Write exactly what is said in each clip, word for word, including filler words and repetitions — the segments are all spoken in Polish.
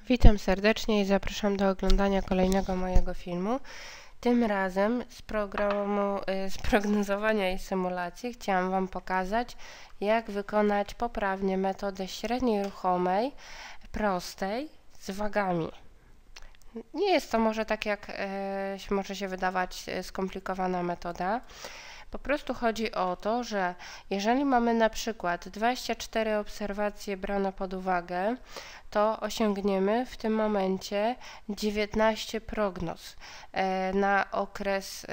Witam serdecznie i zapraszam do oglądania kolejnego mojego filmu. Tym razem z programu y, z prognozowania i symulacji chciałam Wam pokazać, jak wykonać poprawnie metodę średniej ruchomej, prostej, z wagami. Nie jest to może tak, jak y, może się wydawać y, skomplikowana metoda. Po prostu chodzi o to, że jeżeli mamy na przykład dwadzieścia cztery obserwacje brane pod uwagę, to osiągniemy w tym momencie dziewiętnaście prognoz e, na okres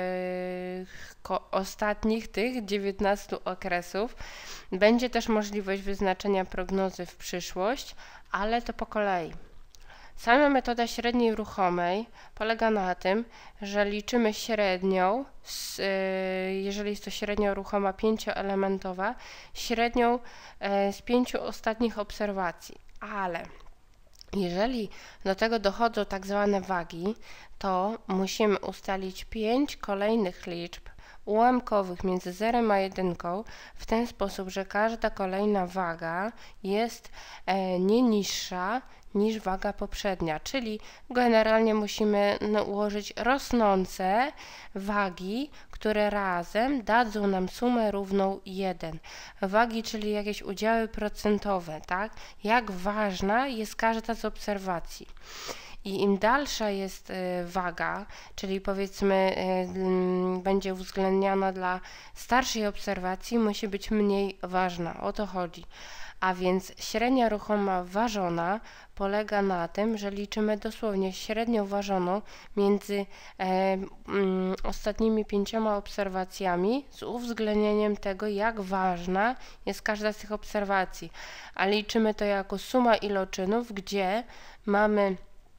e, ostatnich tych dziewiętnastu okresów. Będzie też możliwość wyznaczenia prognozy w przyszłość, ale to po kolei. Sama metoda średniej ruchomej polega na tym, że liczymy średnią, jeżeli jest to średnia ruchoma pięcioelementowa, średnią z pięciu ostatnich obserwacji, ale jeżeli do tego dochodzą tak zwane wagi, to musimy ustalić pięć kolejnych liczb ułamkowych między zerem a jedynką w ten sposób, że każda kolejna waga jest nie niższa niż waga poprzednia, czyli generalnie musimy no, ułożyć rosnące wagi, które razem dadzą nam sumę równą jeden. Wagi, czyli jakieś udziały procentowe, tak? Jak ważna jest każda z obserwacji. I im dalsza jest waga, czyli powiedzmy będzie uwzględniana dla starszej obserwacji, musi być mniej ważna. O to chodzi. A więc średnia ruchoma ważona polega na tym, że liczymy dosłownie średnią ważoną między e, mm, ostatnimi pięcioma obserwacjami z uwzględnieniem tego, jak ważna jest każda z tych obserwacji. A liczymy to jako suma iloczynów, gdzie mamy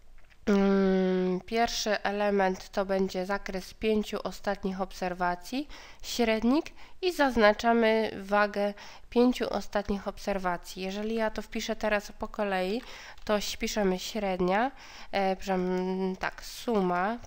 Hmm, pierwszy element to będzie zakres pięciu ostatnich obserwacji, średnik i zaznaczamy wagę pięciu ostatnich obserwacji. Jeżeli ja to wpiszę teraz po kolei, to wpiszemy średnia, e, tak, suma,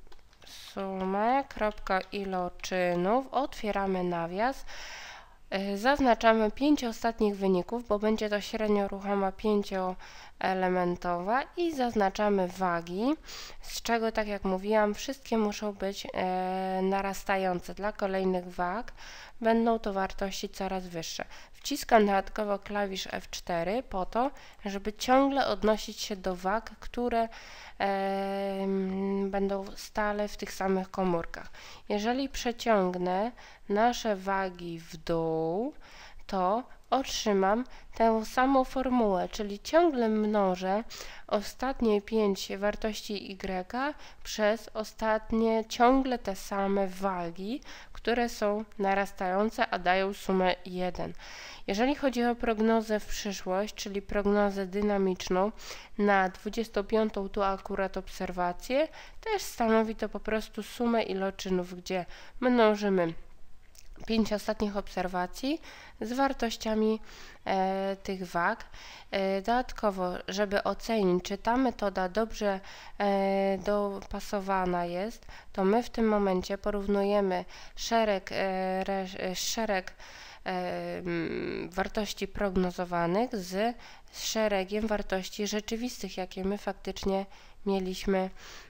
sumę, kropka iloczynów, otwieramy nawias. Zaznaczamy pięć ostatnich wyników, bo będzie to średnio ruchoma pięcioelementowa i zaznaczamy wagi, z czego, tak jak mówiłam, wszystkie muszą być e, narastające. Dla kolejnych wag będą to wartości coraz wyższe. Wciskam dodatkowo klawisz F cztery po to, żeby ciągle odnosić się do wag, które e, będą stale w tych samych komórkach. Jeżeli przeciągnę nasze wagi w dół, to otrzymam tę samą formułę, czyli ciągle mnożę ostatnie pięć wartości y przez ostatnie ciągle te same wagi, które są narastające, a dają sumę jeden. Jeżeli chodzi o prognozę w przyszłość, czyli prognozę dynamiczną na dwudziestą piątą tu akurat obserwację, też stanowi to po prostu sumę iloczynów, gdzie mnożymy pięć ostatnich obserwacji z wartościami e, tych wag. E, dodatkowo, żeby ocenić, czy ta metoda dobrze e, dopasowana jest, to my w tym momencie porównujemy szereg, e, re, szereg e, wartości prognozowanych z szeregiem wartości rzeczywistych, jakie my faktycznie mieliśmy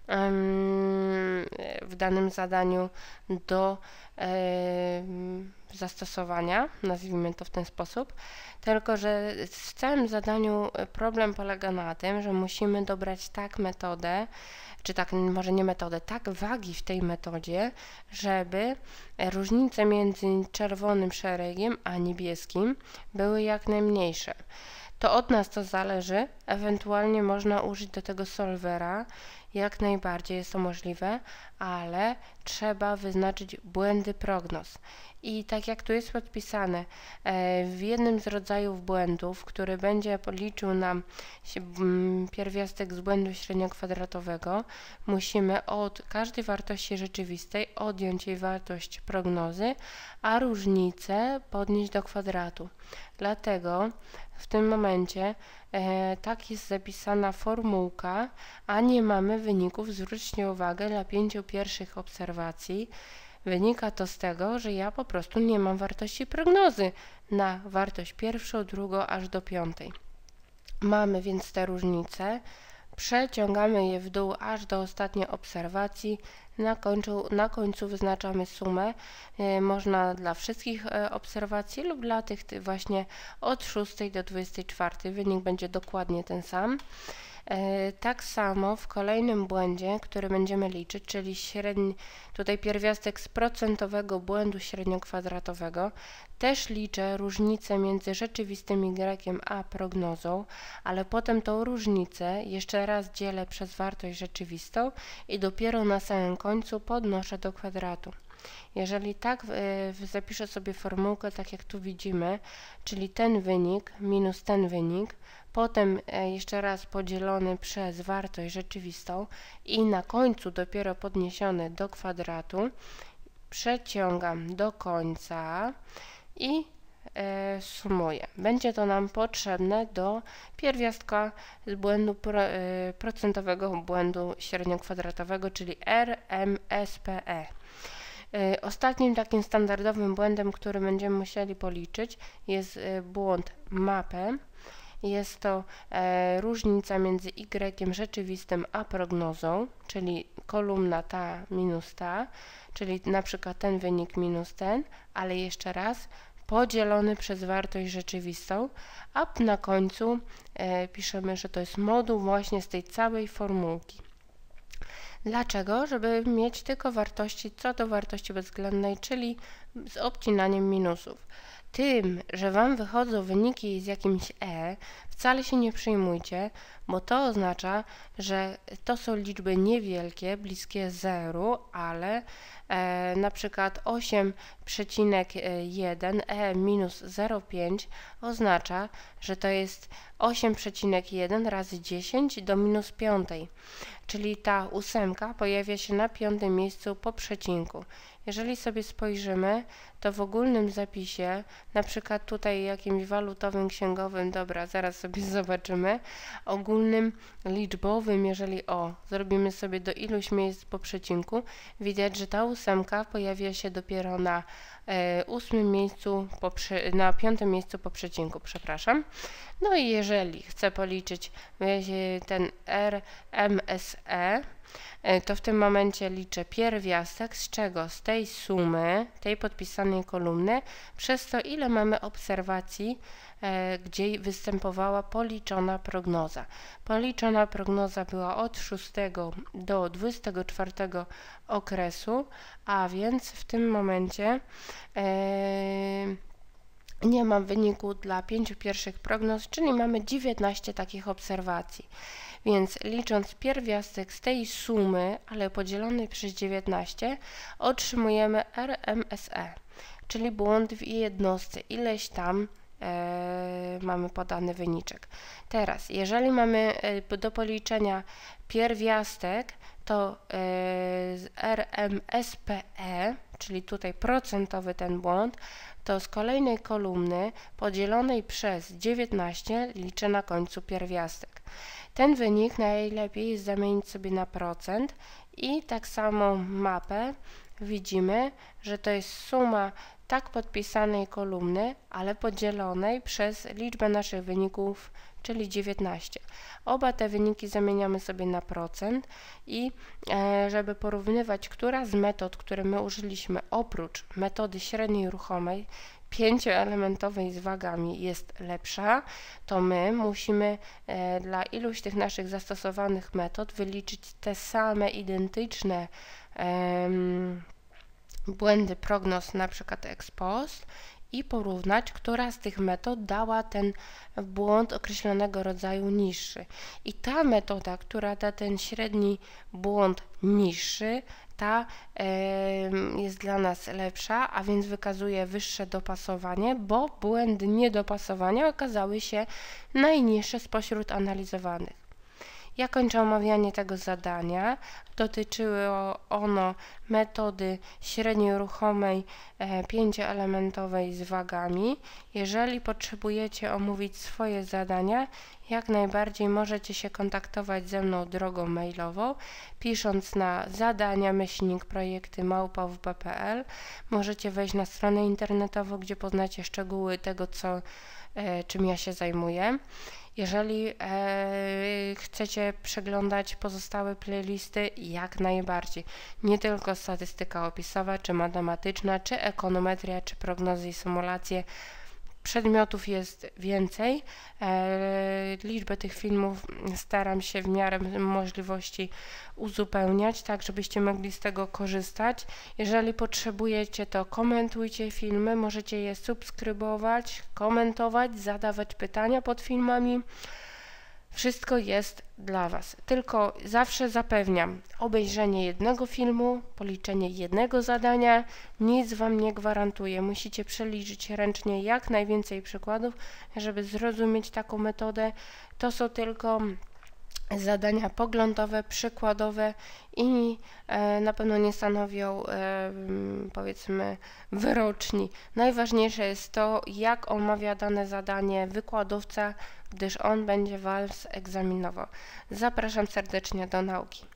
w danym zadaniu do zastosowania, nazwijmy to w ten sposób, tylko że w całym zadaniu problem polega na tym, że musimy dobrać tak metodę, czy tak, może nie metodę, tak wagi w tej metodzie, żeby różnice między czerwonym szeregiem a niebieskim były jak najmniejsze. To od nas to zależy, ewentualnie można użyć do tego solwera, jak najbardziej jest to możliwe, ale trzeba wyznaczyć błędy prognoz. I tak jak tu jest podpisane, w jednym z rodzajów błędów, który będzie policzył nam pierwiastek z błędu średniokwadratowego, musimy od każdej wartości rzeczywistej odjąć jej wartość prognozy, a różnicę podnieść do kwadratu. Dlatego w tym momencie e, tak jest zapisana formułka, a nie mamy wyników. Zwróćcie uwagę, dla pięciu pierwszych obserwacji wynika to z tego, że ja po prostu nie mam wartości prognozy na wartość pierwszą, drugą aż do piątej. Mamy więc te różnice, przeciągamy je w dół aż do ostatniej obserwacji, na końcu, na końcu wyznaczamy sumę, e, można dla wszystkich e, obserwacji lub dla tych właśnie od szóstej do dwudziestej czwartej, wynik będzie dokładnie ten sam. E, tak samo w kolejnym błędzie, który będziemy liczyć, czyli średni, tutaj pierwiastek z procentowego błędu średniokwadratowego, też liczę różnicę między rzeczywistym Y a prognozą, ale potem tą różnicę jeszcze raz dzielę przez wartość rzeczywistą i dopiero na samym końcu podnoszę do kwadratu. Jeżeli tak y, zapiszę sobie formułkę, tak jak tu widzimy, czyli ten wynik minus ten wynik, potem y, jeszcze raz podzielony przez wartość rzeczywistą i na końcu dopiero podniesiony do kwadratu, przeciągam do końca i e, sumuję. Będzie to nam potrzebne do pierwiastka z błędu pro, e, procentowego błędu średniokwadratowego, czyli R M S P E. E, ostatnim takim standardowym błędem, który będziemy musieli policzyć, jest e, błąd mapę. Jest to e, różnica między Y rzeczywistym a prognozą, czyli kolumna ta minus ta, czyli na przykład ten wynik minus ten, ale jeszcze raz podzielony przez wartość rzeczywistą, a na końcu e, piszemy, że to jest moduł właśnie z tej całej formułki. Dlaczego? Żeby mieć tylko wartości co do wartości bezwzględnej, czyli z obcinaniem minusów. Tym, że Wam wychodzą wyniki z jakimś E, wcale się nie przejmujcie, bo to oznacza, że to są liczby niewielkie, bliskie zeru, ale e, na przykład osiem przecinek jeden E minus zero przecinek pięć oznacza, że to jest osiem przecinek jeden razy dziesięć do minus piątej, czyli ta ósemka pojawia się na piątym miejscu po przecinku. Jeżeli sobie spojrzymy, to w ogólnym zapisie, na przykład tutaj jakimś walutowym, księgowym, dobra, zaraz sobie zobaczymy, ogólnym, liczbowym, jeżeli o, zrobimy sobie do iluś miejsc po przecinku, widać, że ta ósemka pojawia się dopiero na e, ósmym miejscu, po prze, na piątym miejscu po przecinku, przepraszam. No i jeżeli chcę policzyć ten R M S E, to w tym momencie liczę pierwiastek, z czego? Z tej sumy, tej podpisanej kolumny, przez to ile mamy obserwacji, e, gdzie występowała policzona prognoza. Policzona prognoza była od szóstego do dwudziestego czwartego okresu, a więc w tym momencie e, nie mam wyniku dla pięciu pierwszych prognoz, czyli mamy dziewiętnaście takich obserwacji. Więc licząc pierwiastek z tej sumy, ale podzielony przez dziewiętnaście, otrzymujemy R M S E, czyli błąd w jednostce, ileś tam e, mamy podany wyniczek. Teraz, jeżeli mamy e, do policzenia pierwiastek, to e, z R M S P E, czyli tutaj procentowy ten błąd, to z kolejnej kolumny podzielonej przez dziewiętnaście liczę na końcu pierwiastek. Ten wynik najlepiej jest zamienić sobie na procent i tak samo mapę widzimy, że to jest suma tak podpisanej kolumny, ale podzielonej przez liczbę naszych wyników, czyli dziewiętnaście. Oba te wyniki zamieniamy sobie na procent i e, żeby porównywać, która z metod, które my użyliśmy oprócz metody średniej ruchomej, pięcioelementowej z wagami jest lepsza, to my musimy e, dla iluś tych naszych zastosowanych metod wyliczyć te same identyczne e, błędy prognoz, na przykład ex post, i porównać, która z tych metod dała ten błąd określonego rodzaju niższy. I ta metoda, która da ten średni błąd niższy, ta e, jest dla nas lepsza, a więc wykazuje wyższe dopasowanie, bo błędy niedopasowania okazały się najniższe spośród analizowanych. Ja kończę omawianie tego zadania. Dotyczyło ono metody średniej ruchomej e, pięcioelementowej z wagami. Jeżeli potrzebujecie omówić swoje zadania, jak najbardziej możecie się kontaktować ze mną drogą mailową, pisząc na zadania myślnik projekty małpa w b kropka p l. Możecie wejść na stronę internetową, gdzie poznacie szczegóły tego, co, e, czym ja się zajmuję. Jeżeli e, chcecie przeglądać pozostałe playlisty, jak najbardziej. Nie tylko statystyka opisowa, czy matematyczna, czy ekonometria, czy prognozy i symulacje. Przedmiotów jest więcej. E, liczbę tych filmów staram się w miarę możliwości uzupełniać, tak żebyście mogli z tego korzystać. Jeżeli potrzebujecie, to komentujcie filmy, możecie je subskrybować, komentować, zadawać pytania pod filmami. Wszystko jest dla Was. Tylko zawsze zapewniam, obejrzenie jednego filmu, policzenie jednego zadania, nic Wam nie gwarantuje. Musicie przeliczyć ręcznie jak najwięcej przykładów, żeby zrozumieć taką metodę. To są tylko zadania poglądowe, przykładowe i e, na pewno nie stanowią e, powiedzmy wyroczni. Najważniejsze jest to, jak omawia dane zadanie wykładowca, gdyż on będzie Was egzaminował. Zapraszam serdecznie do nauki.